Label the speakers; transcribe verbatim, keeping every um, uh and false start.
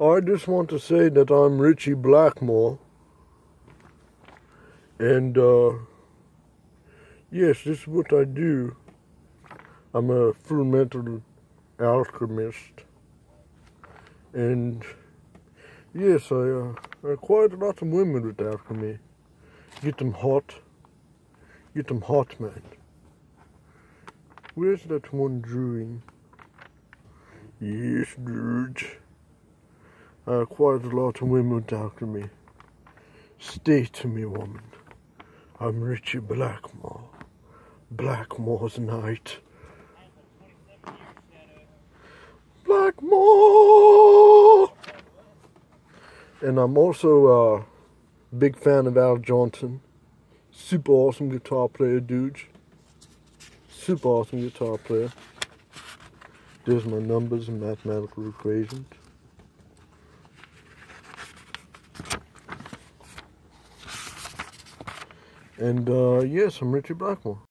Speaker 1: I just want to say that I'm Ritchie Blackmore. And, uh, yes, this is what I do. I'm a full metal alchemist. And, yes, I, uh, I acquired a lot of women with alchemy. Get them hot. Get them hot, man. Where's that one drawing? Yes, dude. I acquired a lot of women with alchemy. Stay to me, woman. I'm Ritchie Blackmore. Blackmore's Night. Blackmore! And I'm also a big fan of Al Johnson. Super awesome guitar player, dude. Super awesome guitar player. There's my numbers and mathematical equations. And uh, yes, I'm Ritchie Blackmore.